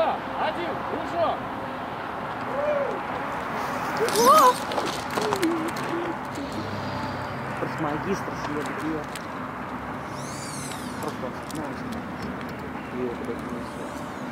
2, 1, прыжок. Просто магистр следует ее. Просто остановился. Ее куда-то несет.